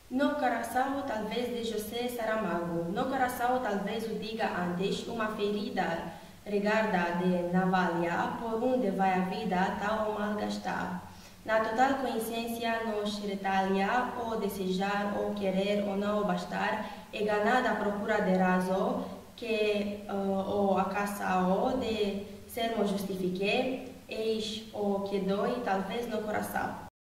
No coração talvez de José Saramago. No coração talvez o diga antes uma ferida regarda de navalha, por onde vai a vida tal ou malgastar. Na total consciência nos retalha, ou desejar, ou querer, ou não bastar, e ganada à procura de razão, que ou a caça ou de sermos justifique, eis o que dói talvez no coração.